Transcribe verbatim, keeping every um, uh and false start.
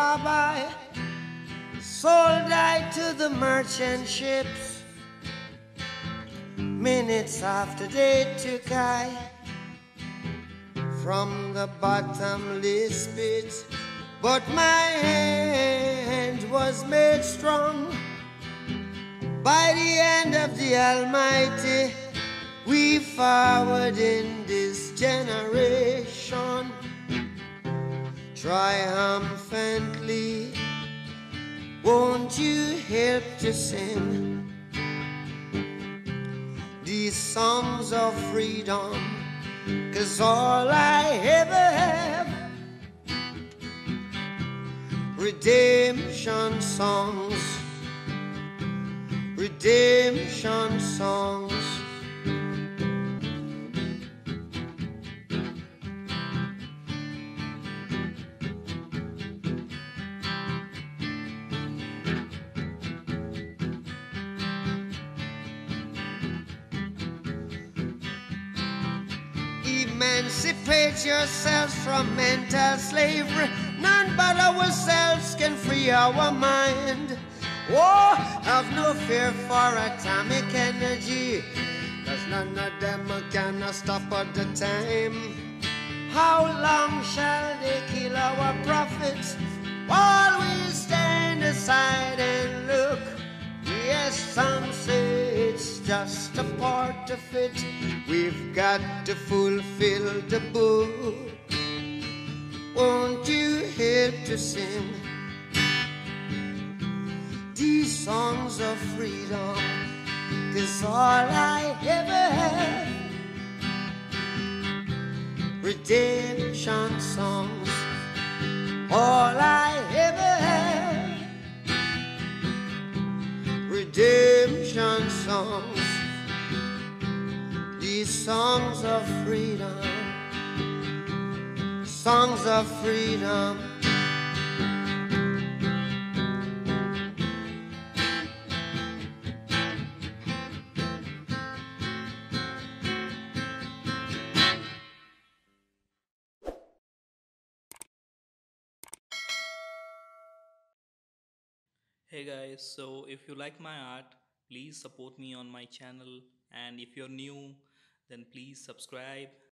by, sold I to the merchant ships. Minutes after they took I from the bottomless pit, but my hand was made strong by the hand of the Almighty. We forward in this generation triumphantly. Won't you help to sing these songs of freedom? 'Cause all I ever have, redemption songs, redemption songs. Emancipate yourselves from mental slavery. None but ourselves can free our mind. Oh, have no fear for atomic energy, 'cause none of them can stop at the time. How long shall they kill our prophets while we stand aside and look? Yes, some say it's just a part of it. We've got to fulfill the book. Won't you help to sing these songs of freedom? 'Cause all I ever had, redemption songs. All I ever had, redemption songs. These songs of freedom, songs of freedom. Hey guys, so if you like my art, please support me on my channel, and if you're new, then please subscribe